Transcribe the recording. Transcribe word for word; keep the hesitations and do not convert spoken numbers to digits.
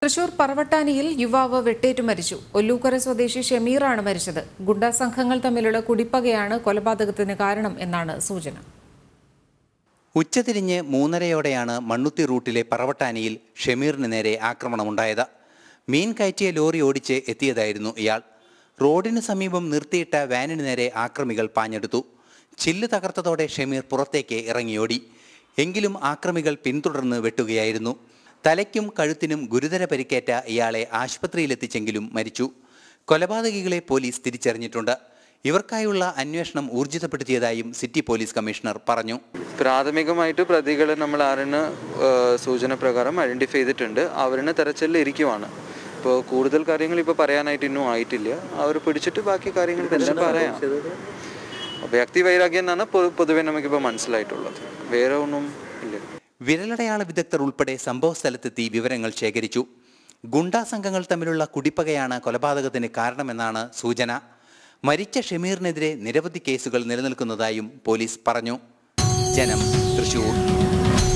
തൃശൂർ പറവട്ടാനിയിൽ യുവാവ് വെട്ടേറ്റു മരിച്ചു. ഒല്ലൂക്കര സ്വദേശി ഷമീറാണ് മരിച്ചത്. ഗുണ്ടാ സംഘങ്ങൾ തമ്മിലുള്ള കുടിപ്പകയാണ് കൊലപാതകത്തിന് കാരണം എന്നാണ് സൂചന. ഉച്ചതിരിഞ്ഞ് മൂന്നരയോടെയാണ് മണ്ണുത്തി റൂട്ടിലെ പറവട്ടാനിയിൽ ഷമീറിന് നേരെ ആക്രമണമുണ്ടായത്. മീൻ കയറ്റിയ ലോറി ഓടിച്ച് എത്തിയതായിരുന്നു ഇയാൾ. റോഡിന് സമീപം നിർത്തിയിട്ട വാനിന് നേരെ ആക്രമികൾ പാഞ്ഞെടുത്തു. ചില്ല് തകർത്തതോടെ ഷമീർ പുറത്തേക്ക് ഇറങ്ങിയോടി. എങ്കിലും ആക്രമികൾ പിന്തുടർന്ന് വെട്ടുകയായിരുന്നു. തലയ്ക്കും കഴുത്തിനും ഗുരുതര പരിക്കേറ്റ ഇയാളെ ആശുപത്രിയിലെത്തിച്ചെങ്കിലും മരിച്ചു. കൊലപാതകികളെ പോലീസ് തിരിച്ചറിഞ്ഞിട്ടുണ്ട്. ഇവർക്കായുള്ള അന്വേഷണം ഊർജിതപ്പെടുത്തിയതായും സിറ്റി പോലീസ് കമ്മീഷണർ പറഞ്ഞു. പ്രാഥമികമായിട്ട് പ്രതികളെ നമ്മൾ ആറിന് സൂചന പ്രകാരം ഐഡന്റിഫൈ ചെയ്തിട്ടുണ്ട്. അവരിന് തെരച്ചിലിൽ ഇരിക്കുവാണ്. ഇപ്പോൾ കൂടുതൽ കാര്യങ്ങൾ ഇപ്പോൾ പറയാനായിട്ട് ഇന്നും ആയിട്ടില്ല. അവർ പിടിച്ചിട്ട് ബാക്കി കാര്യങ്ങൾ തന്നെ പറയാം. വ്യക്തി വൈരാഗ്യം എന്നാണ് പൊതുവെ നമുക്കിപ്പോൾ മനസ്സിലായിട്ടുള്ളത്. വേറെ ഒന്നും ഇല്ല. വിരലടയാള വിദഗ്ധർ ഉൾപ്പെടെ സംഭവസ്ഥലത്തെത്തി വിവരങ്ങൾ ശേഖരിച്ചു. ഗുണ്ടാ സംഘങ്ങൾ തമ്മിലുള്ള കുടിപ്പകയാണ് കൊലപാതകത്തിന് കാരണമെന്നാണ് സൂചന. മരിച്ച ഷമീറിനെതിരെ നിരവധി കേസുകൾ നിലനിൽക്കുന്നതായും പോലീസ് പറഞ്ഞു. ജനം, തൃശൂർ.